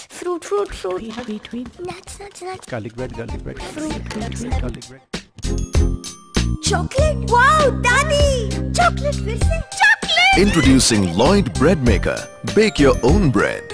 Fruit, fruit, fruit. Wheat. Nuts, nuts, nuts. Garlic bread. Fruit. Garlic bread. Chocolate? Wow, Daddy! Chocolate, फिर से chocolate! Introducing Lloyd Breadmaker. Bake your own bread.